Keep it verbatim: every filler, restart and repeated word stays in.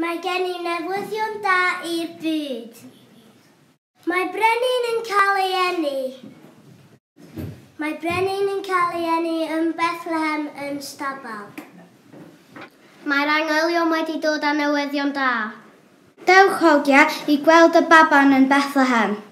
Mae gen i newyddion da i'r byd. Mae brenin yn cael ei eni. Mae brenin yn cael ei eni yn Bethlehem yn Stabal. Mae'r anghelion wedi dod â newyddion da. Dewch hogia i gweld y baban yn Bethlehem.